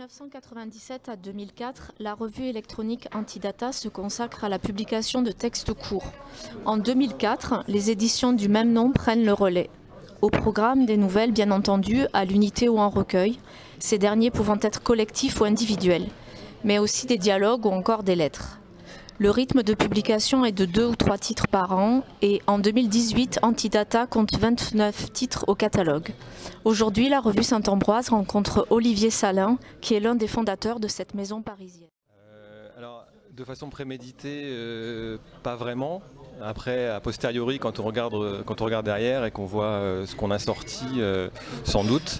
1997 à 2004, la revue électronique Antidata se consacre à la publication de textes courts. En 2004, les éditions du même nom prennent le relais. Au programme des nouvelles, bien entendu, à l'unité ou en recueil, ces derniers pouvant être collectifs ou individuels, mais aussi des dialogues ou encore des lettres. Le rythme de publication est de 2 ou 3 titres par an et en 2018, Antidata compte 29 titres au catalogue. Aujourd'hui, la revue Saint-Ambroise rencontre Olivier Salin, qui est l'un des fondateurs de cette maison parisienne. Alors, de façon préméditée, pas vraiment. Après, a posteriori, quand on regarde derrière et qu'on voit ce qu'on a sorti, sans doute.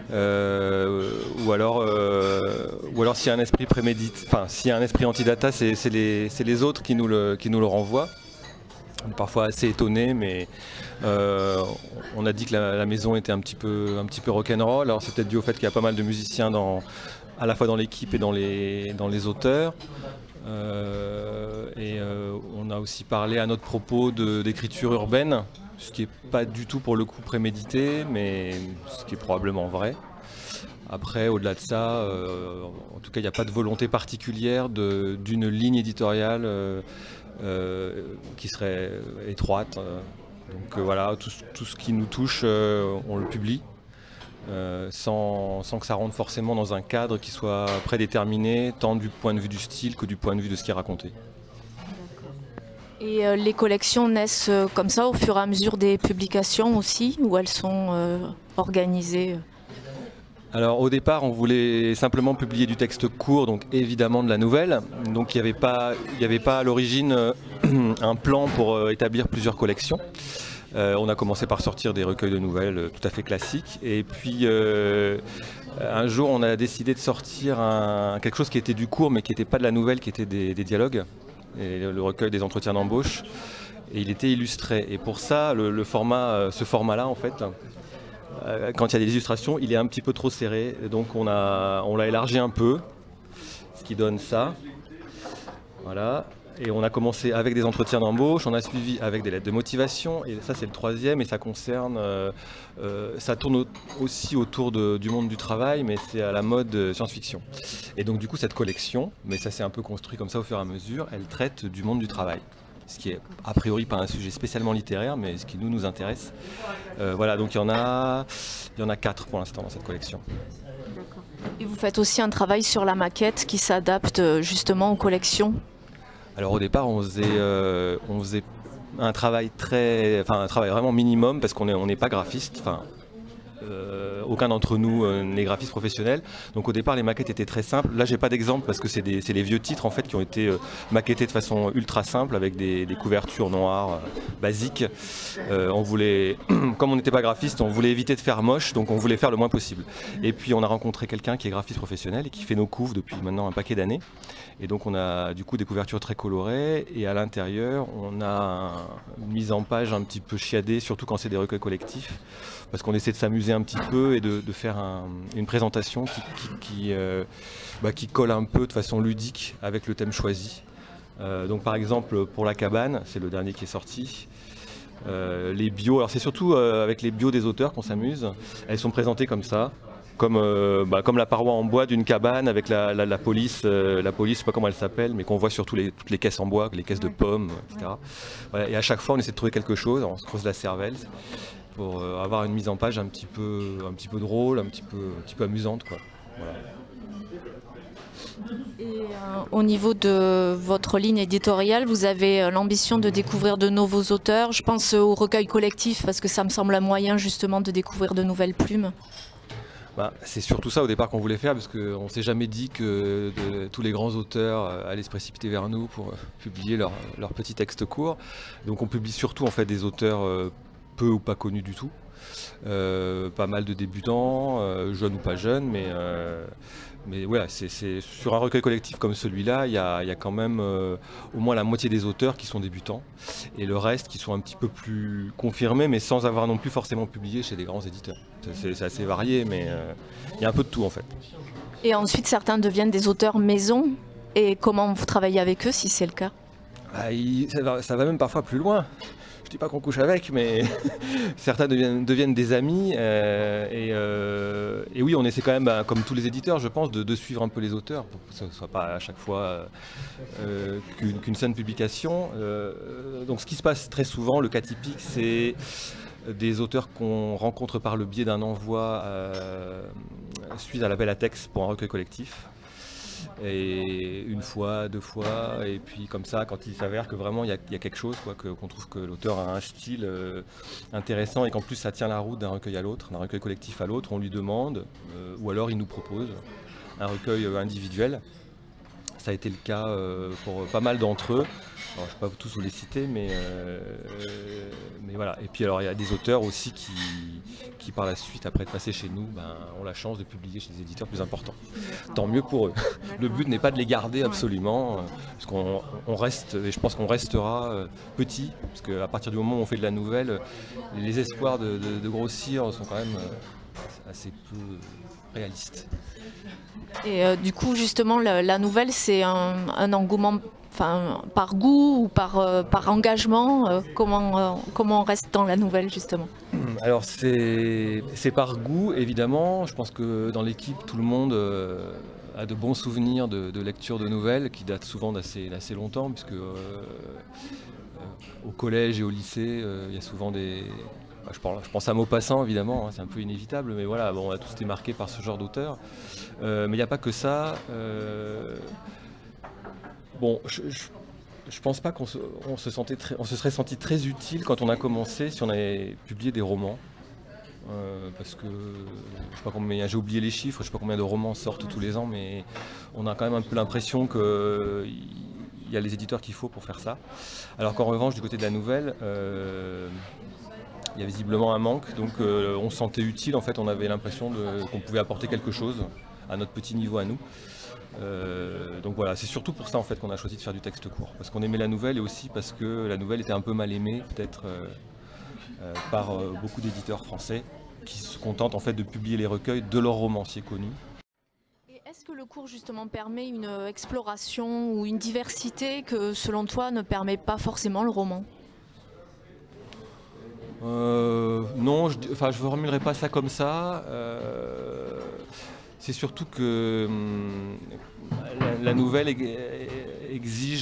Ou alors s'il y a un esprit prémédité, enfin s'il y a un esprit Antidata, c'est les autres qui nous le renvoient. On est parfois assez étonnés, mais on a dit que la maison était un petit peu rock'n'roll. Alors c'est peut-être dû au fait qu'il y a pas mal de musiciens à la fois dans l'équipe et dans les auteurs. On a aussi parlé à notre propos d'écriture urbaine, ce qui n'est pas du tout pour le coup prémédité, mais ce qui est probablement vrai. Après, au-delà de ça, en tout cas, il n'y a pas de volonté particulière d'une ligne éditoriale qui serait étroite. Donc voilà, tout ce qui nous touche, on le publie. Sans que ça rentre forcément dans un cadre qui soit prédéterminé, tant du point de vue du style que du point de vue de ce qui est raconté. Et les collections naissent comme ça au fur et à mesure des publications aussi, ou elles sont organisées? Alors au départ, on voulait simplement publier du texte court, donc évidemment de la nouvelle. Donc il n'y avait pas à l'origine un plan pour établir plusieurs collections. On a commencé par sortir des recueils de nouvelles tout à fait classiques. Et puis un jour, on a décidé de sortir quelque chose qui était du court, mais qui n'était pas de la nouvelle, qui était des dialogues. Et le recueil des entretiens d'embauche. Et il était illustré. Et pour ça, ce format-là, en fait, quand il y a des illustrations, il est un petit peu trop serré. Donc on l'a élargi un peu, ce qui donne ça. Voilà. Et on a commencé avec des entretiens d'embauche, on a suivi avec des lettres de motivation, et ça c'est le troisième, et ça concerne, ça tourne aussi autour du monde du travail, mais c'est à la mode science-fiction. Et donc du coup cette collection, mais ça s'est un peu construit comme ça au fur et à mesure, elle traite du monde du travail. Ce qui est a priori pas un sujet spécialement littéraire, mais ce qui nous intéresse. Voilà, donc il y en a 4 pour l'instant dans cette collection. Et vous faites aussi un travail sur la maquette qui s'adapte justement aux collections? Alors au départ, on faisait un travail vraiment minimum parce qu'on n'est pas graphiste. Aucun d'entre nous n'est graphiste professionnel. Donc au départ, les maquettes étaient très simples. Là, j'ai pas d'exemple parce que c'est les vieux titres en fait qui ont été maquettés de façon ultra simple avec des couvertures noires basiques. Comme on n'était pas graphiste, on voulait éviter de faire moche, donc on voulait faire le moins possible. Et puis on a rencontré quelqu'un qui est graphiste professionnel et qui fait nos couves depuis maintenant un paquet d'années. Et donc on a du coup des couvertures très colorées et à l'intérieur on a une mise en page un petit peu chiadée, surtout quand c'est des recueils collectifs, parce qu'on essaie de s'amuser un petit peu et de faire une présentation qui colle un peu de façon ludique avec le thème choisi. Donc par exemple pour La Cabane, c'est le dernier qui est sorti. Les bios, alors c'est surtout avec les bios des auteurs qu'on s'amuse. Elles sont présentées comme ça. Comme la paroi en bois d'une cabane avec la police, je ne sais pas comment elle s'appelle, mais qu'on voit sur toutes les caisses en bois, les caisses de pommes, etc. Voilà, et à chaque fois, on essaie de trouver quelque chose, on se creuse la cervelle pour avoir une mise en page un petit peu drôle, un petit peu amusante, quoi. Voilà. Et au niveau de votre ligne éditoriale, vous avez l'ambition de découvrir de nouveaux auteurs. Je pense au recueil collectif parce que ça me semble un moyen justement de découvrir de nouvelles plumes. C'est surtout ça au départ qu'on voulait faire, parce qu'on ne s'est jamais dit que tous les grands auteurs allaient se précipiter vers nous pour publier leurs petits textes courts. Donc on publie surtout en fait des auteurs peu ou pas connus du tout. Pas mal de débutants, jeunes ou pas jeunes, mais voilà, c'est sur un recueil collectif comme celui-là, il y a quand même au moins la moitié des auteurs qui sont débutants, et le reste qui sont un petit peu plus confirmés, mais sans avoir non plus forcément publié chez des grands éditeurs. C'est assez varié, mais il y a un peu de tout en fait. Et ensuite, certains deviennent des auteurs maison, et comment vous travaillez avec eux si c'est le cas? Ça va même parfois plus loin. je dis pas qu'on couche avec, mais certains deviennent des amis. Et oui, on essaie quand même, comme tous les éditeurs, je pense, de suivre un peu les auteurs pour que ce ne soit pas à chaque fois qu'une seule publication. Donc ce qui se passe très souvent, le cas typique, c'est des auteurs qu'on rencontre par le biais d'un envoi suite à l'appel à texte pour un recueil collectif. Et une fois, deux fois, et puis comme ça, quand il s'avère que vraiment il y a quelque chose, qu'on trouve que l'auteur a un style intéressant et qu'en plus ça tient la route d'un recueil à l'autre, d'un recueil collectif à l'autre, on lui demande, ou alors il nous propose un recueil individuel. Ça a été le cas pour pas mal d'entre eux. Alors, je ne vais pas tous vous les citer, mais voilà. Et puis alors il y a des auteurs aussi qui par la suite, après être passés chez nous, ont la chance de publier chez des éditeurs plus importants. Tant mieux pour eux. Le but n'est pas de les garder absolument, parce qu'on reste, et je pense qu'on restera petit, parce qu'à partir du moment où on fait de la nouvelle, les espoirs de grossir sont quand même assez peu réalistes. Et du coup, justement, la nouvelle, c'est un engouement par goût ou par engagement. Comment on reste dans la nouvelle, justement? Alors, c'est par goût, évidemment. Je pense que dans l'équipe, tout le monde a de bons souvenirs de lecture de nouvelles qui datent souvent d'assez longtemps, puisque au collège et au lycée, il y a souvent des... Je pense à Maupassant, évidemment, hein, c'est un peu inévitable, mais voilà, bon, on a tous été marqués par ce genre d'auteur. Mais il n'y a pas que ça. Bon, je pense pas qu'on se serait senti très utile quand on a commencé si on avait publié des romans. Parce que, je sais pas combien, j'ai oublié les chiffres, je sais pas combien de romans sortent tous les ans, mais on a quand même un peu l'impression qu'il y a les éditeurs qu'il faut pour faire ça. Alors qu'en revanche, du côté de la nouvelle, il y a visiblement un manque, donc on se sentait utile, en fait on avait l'impression qu'on pouvait apporter quelque chose à notre petit niveau à nous. Donc voilà, c'est surtout pour ça en fait qu'on a choisi de faire du texte court, parce qu'on aimait la nouvelle et aussi parce que la nouvelle était un peu mal aimée peut-être par beaucoup d'éditeurs français qui se contentent en fait de publier les recueils de leurs romanciers connus. Et est-ce que le cours justement permet une exploration ou une diversité que selon toi ne permet pas forcément le roman? Non, je ne formulerai pas ça comme ça. C'est surtout que la nouvelle exige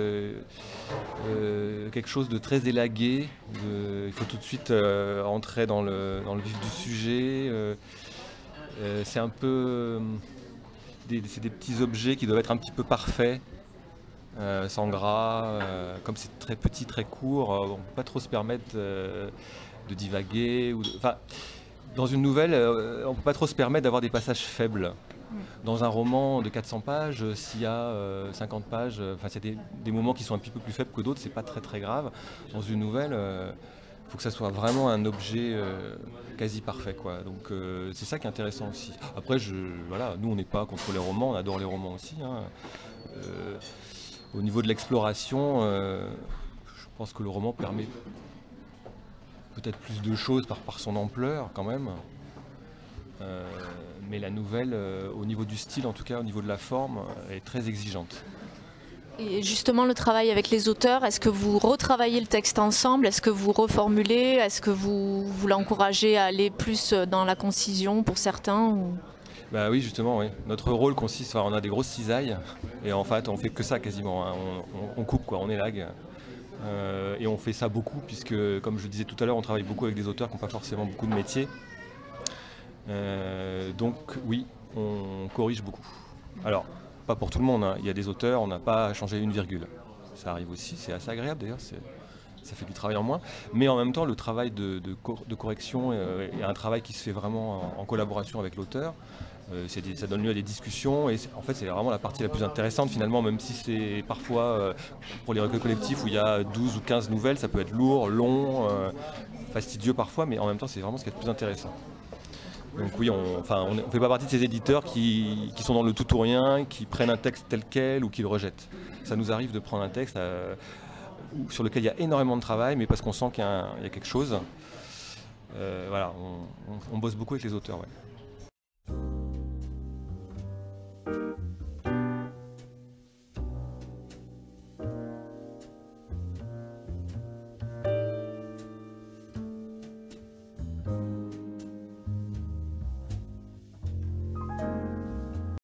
quelque chose de très élagué. Il faut tout de suite entrer dans le vif du sujet. C'est un peu c'est des petits objets qui doivent être un petit peu parfaits. Sans gras, comme c'est très petit, très court, on ne peut pas trop se permettre de divaguer. Dans une nouvelle, on ne peut pas trop se permettre d'avoir des passages faibles. Dans un roman de 400 pages, s'il y a 50 pages, c'est des moments qui sont un petit peu plus faibles que d'autres, c'est pas très très grave. Dans une nouvelle, il faut que ça soit vraiment un objet quasi parfait, quoi. Donc c'est ça qui est intéressant aussi. Après, voilà, nous on n'est pas contre les romans, on adore les romans aussi, hein. Au niveau de l'exploration, je pense que le roman permet peut-être plus de choses par son ampleur quand même. Mais la nouvelle, au niveau du style, en tout cas au niveau de la forme, est très exigeante. Et justement, le travail avec les auteurs, est-ce que vous retravaillez le texte ensemble? Est-ce que vous reformulez? Est-ce que vous l'encouragez à aller plus dans la concision pour certains ou... Bah oui, justement, oui. Notre rôle consiste, on a des grosses cisailles et en fait on fait que ça quasiment, hein. On coupe, quoi, on élague. Et on fait ça beaucoup puisque, comme je disais tout à l'heure, on travaille beaucoup avec des auteurs qui n'ont pas forcément beaucoup de métier. Donc oui, on corrige beaucoup. Alors, pas pour tout le monde, hein. Il y a des auteurs, on n'a pas changé une virgule. Ça arrive aussi, c'est assez agréable d'ailleurs, ça fait du travail en moins. Mais en même temps, le travail de correction est un travail qui se fait vraiment en collaboration avec l'auteur. Ça donne lieu à des discussions et en fait c'est vraiment la partie la plus intéressante finalement, même si c'est parfois pour les recueils collectifs où il y a 12 ou 15 nouvelles, ça peut être lourd, long, fastidieux parfois, mais en même temps c'est vraiment ce qui est le plus intéressant. Donc oui, on ne fait pas partie de ces éditeurs qui sont dans le tout ou rien, qui prennent un texte tel quel ou qui le rejettent. Ça nous arrive de prendre un texte sur lequel il y a énormément de travail, mais parce qu'on sent qu'il y a quelque chose. Voilà, on bosse beaucoup avec les auteurs. Ouais.